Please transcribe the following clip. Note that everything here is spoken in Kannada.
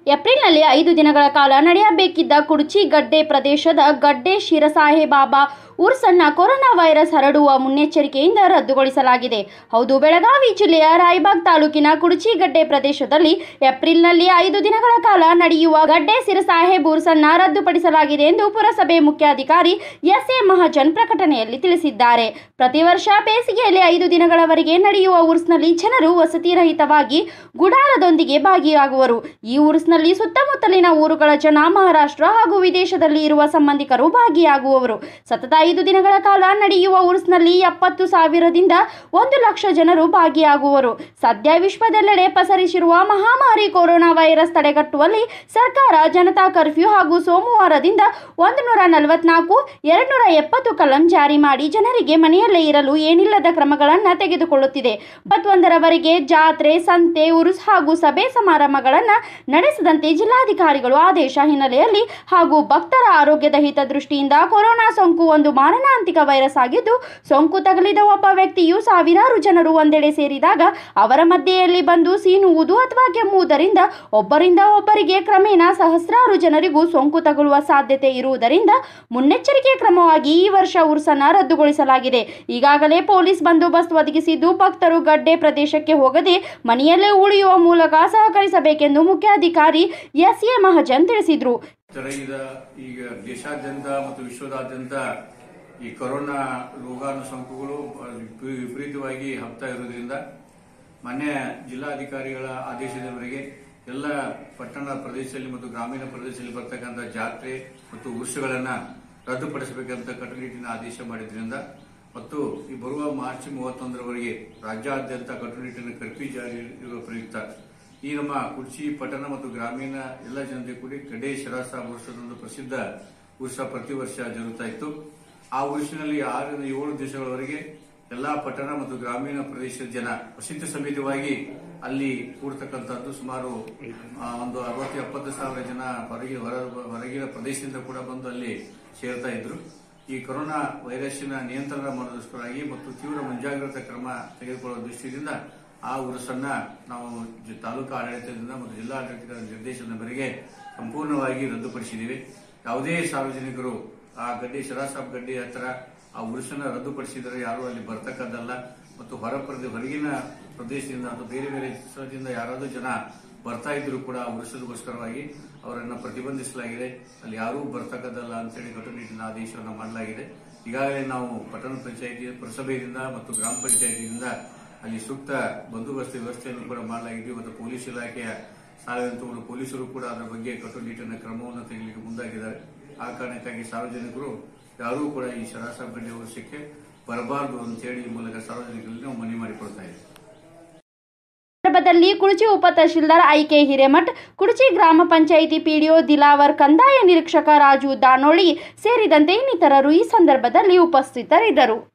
ಏಪ್ರಿಲ್ನಲ್ಲಿ 5 ದಿನಗಳ ಕಾಲ ನಡೆಯಬೇಕಿದ್ದ ಕುಡ್ಚಿ ಗಡ್ಡೆ ಪ್ರದೇಶದ ಗಡ್ಡೆ ಶಿರಸಾಹೇಬಾಬಾ ಉರ್ಸನ್ನ ಕೊರೋನಾ ವೈರಸ್ ಹರಡುವ ಮುನ್ನೆಚ್ಚರಿಕೆಯಿಂದ ರದ್ದುಗೊಳಿಸಲಾಗಿದೆ. ಹೌದು, ಬೆಳಗಾವಿ ಜಿಲ್ಲೆಯ ರಾಯಬಾಗ್ ತಾಲೂಕಿನ ಕುಡ್ಚಿ ಗಡ್ಡೆ ಪ್ರದೇಶದಲ್ಲಿ ಏಪ್ರಿಲ್ನಲ್ಲಿ 5 ದಿನಗಳ ಕಾಲ ನಡೆಯುವ ಗಡ್ಡೆ ಶಿರಸಾಹೇಬ್ ಉರ್ಸನ್ನ ರದ್ದುಪಡಿಸಲಾಗಿದೆ ಎಂದು ಪುರಸಭೆ ಮುಖ್ಯಾಧಿಕಾರಿ ಎಸ್.ಎ. ಮಹಾಜನ್ ಪ್ರಕಟಣೆಯಲ್ಲಿ ತಿಳಿಸಿದ್ದಾರೆ. ಪ್ರತಿ ವರ್ಷ ಬೇಸಿಗೆಯಲ್ಲಿ 5 ದಿನಗಳವರೆಗೆ ನಡೆಯುವ ಉರ್ಸ್ನಲ್ಲಿ ಜನರು ವಸತಿ ರಹಿತವಾಗಿ ಗುಡಾರದೊಂದಿಗೆ ಭಾಗಿಯಾಗುವರು. ಈ ಉರ್ಸ್ನಲ್ಲಿ ಸುತ್ತಮುತ್ತಲಿನ ಊರುಗಳ ಜನ, ಮಹಾರಾಷ್ಟ್ರ ಹಾಗೂ ವಿದೇಶದಲ್ಲಿ ಇರುವ ಸಂಬಂಧಿಕರು ಭಾಗಿಯಾಗುವವರು. ಸತತ 5 ದಿನಗಳ ಕಾಲ ನಡೆಯುವ ಉರ್ಸ್ನಲ್ಲಿ 70,000ದಿಂದ 1,00,000 ಜನರು ಭಾಗಿಯಾಗುವರು. ಸದ್ಯ ವಿಶ್ವದೆಲ್ಲೆಡೆ ಪಸರಿಸಿರುವ ಮಹಾಮಾರಿ ಕೊರೋನಾ ವೈರಸ್ ತಡೆಗಟ್ಟುವಲ್ಲಿ ಸರ್ಕಾರ ಜನತಾ ಕರ್ಫ್ಯೂ ಹಾಗೂ ಸೋಮವಾರದಿಂದ 144, 270 ಕಲಂ ಜಾರಿ ಮಾಡಿ ಜನರಿಗೆ ಮನೆಯಲ್ಲೇ ಇರಲು ಏನಿಲ್ಲದ ಕ್ರಮಗಳನ್ನು ತೆಗೆದುಕೊಳ್ಳುತ್ತಿದೆ. 21ರವರೆಗೆ ಜಾತ್ರೆ, ಸಂತೆ, ಉರುಸ್ ಹಾಗೂ ಸಭೆ ಸಮಾರಂಭಗಳನ್ನು ನಡೆಸದಂತೆ ಜಿಲ್ಲಾಧಿಕಾರಿಗಳು ಆದೇಶ ಹಿನ್ನೆಲೆಯಲ್ಲಿ ಹಾಗೂ ಭಕ್ತರ ಆರೋಗ್ಯದ ಹಿತದೃಷ್ಟಿಯಿಂದ ಕೊರೋನಾ ಸೋಂಕು ಒಂದು ಮಾರಣಾಂತಿಕ ವೈರಸ್ ಆಗಿದ್ದು, ಸೋಂಕು ತಗುಲಿದ ಒಬ್ಬ ವ್ಯಕ್ತಿಯು ಸಾವಿರಾರು ಜನರು ಒಂದೆಡೆ ಸೇರಿದಾಗ ಅವರ ಮಧ್ಯೆಯಲ್ಲಿ ಬಂದು ಸೀನುವುದು ಅಥವಾ ಕೆಮ್ಮುವುದರಿಂದ ಒಬ್ಬರಿಂದ ಒಬ್ಬರಿಗೆ ಕ್ರಮೇಣ ಸಹಸ್ರಾರು ಜನರಿಗೂ ಸೋಂಕು ತಗುಲುವ ಸಾಧ್ಯತೆ ಇರುವುದರಿಂದ ಮುನ್ನೆಚ್ಚರಿಕೆ ಕ್ರಮವಾಗಿ ಈ ವರ್ಷ ಉರ್ಸನ್ನ ರದ್ದುಗೊಳಿಸಲಾಗಿದೆ. ಈಗಾಗಲೇ ಪೊಲೀಸ್ ಬಂದೋಬಸ್ತ್ ಒದಗಿಸಿದ್ದು, ಭಕ್ತರು ಗಡ್ಡೆ ಪ್ರದೇಶಕ್ಕೆ ಹೋಗದೆ ಮನೆಯಲ್ಲೇ ಉಳಿಯುವ ಮೂಲಕ ಸಹಕರಿಸಬೇಕೆಂದು ಮುಖ್ಯಾಧಿಕಾರಿ ಎಸ್.ಎ. ಮಹಾಜನ್ ತಿಳಿಸಿದರು. ಈಗ ದೇಶಾದ್ಯಂತ ಮತ್ತು ವಿಶ್ವದಾದ್ಯಂತ ಈ ಕೊರೋನಾ ರೋಗಾಣು ಸೋಂಕುಗಳು ವಿಪರೀತವಾಗಿ ಹಬ್ತಾ ಇರುವುದರಿಂದ ಮಾನ್ಯ ಜಿಲ್ಲಾಧಿಕಾರಿಗಳ ಆದೇಶದ ಮೇರೆಗೆ ಎಲ್ಲ ಪಟ್ಟಣ ಪ್ರದೇಶದಲ್ಲಿ ಮತ್ತು ಗ್ರಾಮೀಣ ಪ್ರದೇಶದಲ್ಲಿ ಬರ್ತಕ್ಕಂಥ ಜಾತ್ರೆ ಮತ್ತು ಉತ್ಸವಗಳನ್ನು ರದ್ದುಪಡಿಸಬೇಕಂತ ಕಟ್ಟುನಿಟ್ಟಿನ ಆದೇಶ ಮಾಡಿದ್ರಿಂದ ಮತ್ತು ಈ ಬರುವ ಮಾರ್ಚ್ 31ರವರೆಗೆ ರಾಜ್ಯಾದ್ಯಂತ ಕಟ್ಟುನಿಟ್ಟಿನ ಕರ್ಫ್ಯೂ ಜಾರಿ ಇರುವ ಪ್ರಯುಕ್ತ ಈ ನಮ್ಮ ಕುಡ್ಚಿ ಪಟ್ಟಣ ಮತ್ತು ಗ್ರಾಮೀಣ ಎಲ್ಲ ಜನತೆ ಕೂಡಿ ಗಡ್ಡೆ ಶಿರಸಾಹೇಬ್ ಉರ್ಸದೊಂದು ಪ್ರಸಿದ್ಧ ಉತ್ಸವ ಪ್ರತಿ ವರ್ಷ ಜರುಗುತ್ತಾ ಇತ್ತು. ಆ ಉರ್ಸಿನಲ್ಲಿ 6ರಿಂದ 7 ದಿವಸಗಳವರೆಗೆ ಎಲ್ಲಾ ಪಟ್ಟಣ ಮತ್ತು ಗ್ರಾಮೀಣ ಪ್ರದೇಶದ ಜನ ವಸತಿ ಸಮೇತವಾಗಿ ಅಲ್ಲಿ ಕೂಡತಕ್ಕಂಥದ್ದು ಸುಮಾರು ಒಂದು 60-70 ಸಾವಿರ ಜನ ಹೊರಗಿನ ಪ್ರದೇಶದಿಂದ ಕೂಡ ಬಂದು ಅಲ್ಲಿ ಸೇರ್ತಾ ಇದ್ರು. ಈ ಕೊರೋನಾ ವೈರಸ್ಸಿನ ನಿಯಂತ್ರಣ ಮಾಡೋದಕ್ಕೋಸ್ಕರವಾಗಿ ಮತ್ತು ತೀವ್ರ ಮುಂಜಾಗ್ರತಾ ಕ್ರಮ ತೆಗೆದುಕೊಳ್ಳುವ ದೃಷ್ಟಿಯಿಂದ ಆ ಉರ್ಸನ್ನ ನಾವು ತಾಲೂಕು ಆಡಳಿತದಿಂದ ಮತ್ತು ಜಿಲ್ಲಾ ಆಡಳಿತದ ನಿರ್ದೇಶನದ ಮೇರೆಗೆ ಸಂಪೂರ್ಣವಾಗಿ ರದ್ದುಪಡಿಸಿದ್ದೀವಿ. ಯಾವುದೇ ಸಾರ್ವಜನಿಕರು ಆ ಗಡ್ಡೆ ಶಿರಸಾಹೇಬ್ ಗಡ್ಡೆ ಹತ್ರ ಆ ಉರ್ಸನ್ನ ರದ್ದುಪಡಿಸಿದರೆ ಯಾರು ಅಲ್ಲಿ ಬರ್ತಕ್ಕದ್ದಲ್ಲ ಮತ್ತು ಹೊರಗಿನ ಪ್ರದೇಶದಿಂದ ಅಥವಾ ಬೇರೆ ಬೇರೆ ಸ್ಥಳದಿಂದ ಯಾರಾದರೂ ಜನ ಬರ್ತಾ ಇದ್ರು ಕೂಡ ಆ ಉರ್ಸದಗೋಸ್ಕರವಾಗಿ ಅವರನ್ನು ಪ್ರತಿಬಂಧಿಸಲಾಗಿದೆ. ಅಲ್ಲಿ ಯಾರೂ ಬರ್ತಕ್ಕದ್ದಲ್ಲ ಅಂತೇಳಿ ಕಟ್ಟುನಿಟ್ಟಿನ ಆದೇಶವನ್ನು ಮಾಡಲಾಗಿದೆ. ಈಗಾಗಲೇ ನಾವು ಪಟ್ಟಣ ಪಂಚಾಯಿತಿ, ಪುರಸಭೆಯಿಂದ ಮತ್ತು ಗ್ರಾಮ ಪಂಚಾಯಿತಿಯಿಂದ ಅಲ್ಲಿ ಸೂಕ್ತ ಬಂದೋಬಸ್ತ್ ವ್ಯವಸ್ಥೆಯನ್ನು ಕೂಡ ಮಾಡಲಾಗಿದೆ ಮತ್ತು ಪೊಲೀಸ್ ಇಲಾಖೆಯ ಸಹಾಯವಂತಗಳು ಪೊಲೀಸರು ಕೂಡ ಅದರ ಬಗ್ಗೆ ಕಟ್ಟುನಿಟ್ಟಿನ ಕ್ರಮವನ್ನು ತೆಗೆಯಲಿಕ್ಕೆ ಮುಂದಾಗಿದ್ದಾರೆ. ಆ ಕಾರಣಕ್ಕಾಗಿ ಸಾರ್ವಜನಿಕರು ಯಾರೂ ಕೂಡ ಈ ಶಿರಸಾಹೇಬ್ ಗಡ್ಡೆ ಉರ್ಸಕ್ಕೆ ಬರಬಾರದು ಅಂತೇಳಿ ಈ ಮೂಲಕ ಸಾರ್ವಜನಿಕರಲ್ಲಿ ನಾವು ಮನವಿ ಮಾಡಿಕೊಳ್ತಾ ಇದ್ದೀವಿ. ಸಂದರ್ಭದಲ್ಲಿ ಕುಡ್ಚಿ ಉಪ ತಹಶೀಲ್ದಾರ್ ಐ.ಕೆ. ಹಿರೇಮಠ್, ಕುಡ್ಚಿ ಗ್ರಾಮ ಪಂಚಾಯಿತಿ ಪಿಡಿಒ ದಿಲಾವರ್, ಕಂದಾಯ ನಿರೀಕ್ಷಕ ರಾಜು ದಾನೋಳಿ ಸೇರಿದಂತೆ ಇನ್ನಿತರರು ಈ ಸಂದರ್ಭದಲ್ಲಿ ಉಪಸ್ಥಿತರಿದ್ದರು.